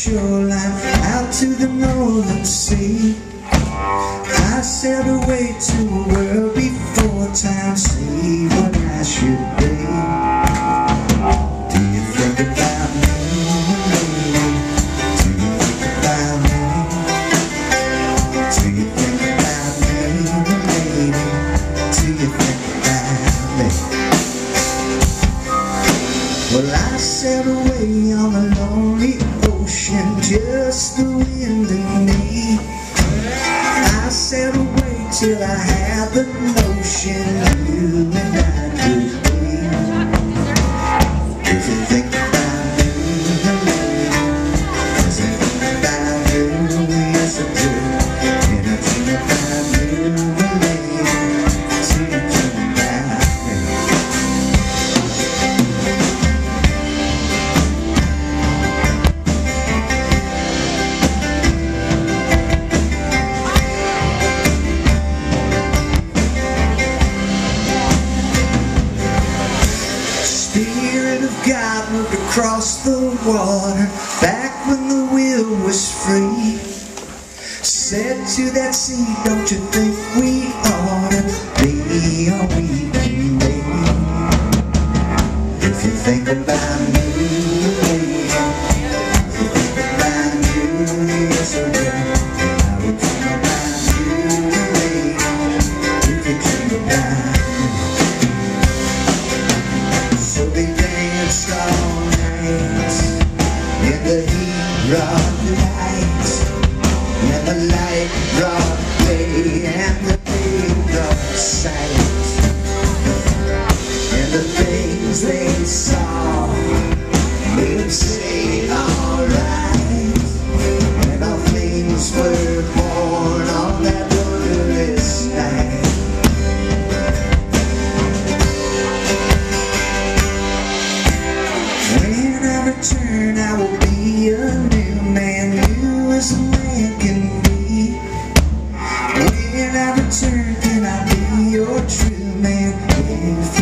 shoreline out to the northern sea. I sailed away to a world before time, see what I should be. Do you think about me, lady? Do you think about me? Do you think about me, lady? Do you think about me? Well, I sailed away on a lonely ocean, just the wind and me. I sailed away till I had the notion you and I could be. If you think about me, yes I think about you, yes I do. And I think about you, lady, till you think about me. Spirit of God moved across the water back when the wheel was free. Said to that sea, don't you think we ought to be all we can be? If you think about me, lady, if you think about you, yes I will. I would think about you, lady, if you think about me. So they danced all night in the heat of the night, and the light brought day, and the day brought sight, and the things they saw made them say alright, and all things were born on that wondrous night. When I return, I will be a new man, new as a man can be. When I return, can I be your true man? If